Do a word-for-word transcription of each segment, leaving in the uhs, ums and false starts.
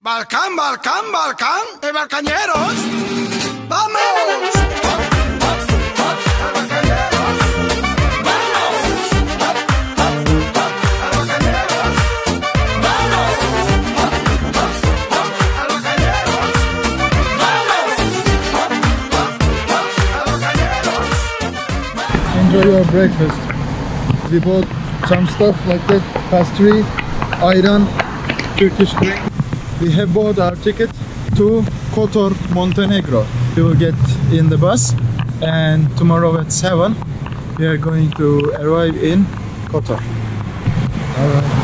Balcán, Balcán, Balcán, eh, balcañeros, ¡vamos! Enjoy your breakfast. We bought some stuff like that, pastry, ayran, Turkish drink. We have bought our ticket to Kotor, Montenegro. We will get in the bus and tomorrow at seven we are going to arrive in Kotor. All right.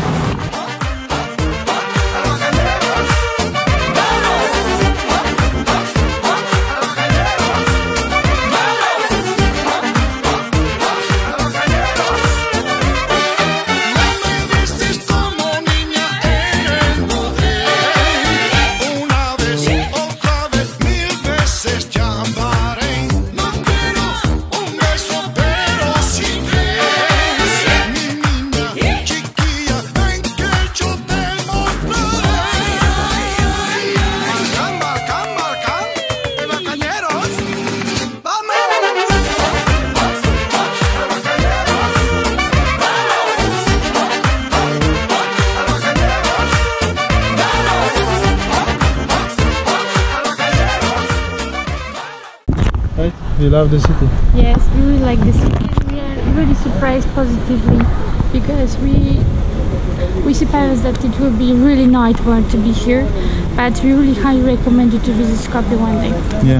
You love the city? Yes, we really like the city. We are really surprised positively because we we supposed that it will be really nice one to be here, but we really highly recommend you to visit Skopje one day. Yeah.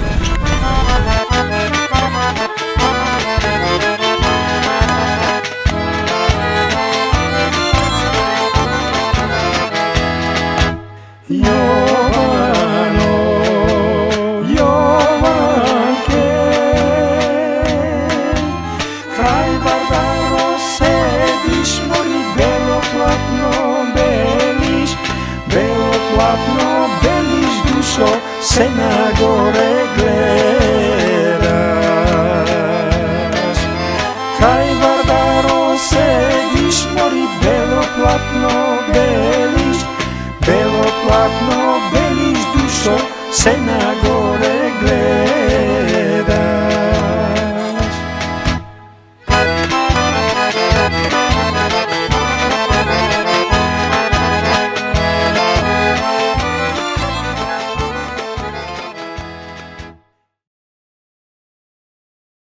Se na gore gledaš, kaj Vardaro sediš, mori belo platno beliš, belo platno beliš, dušo se na gore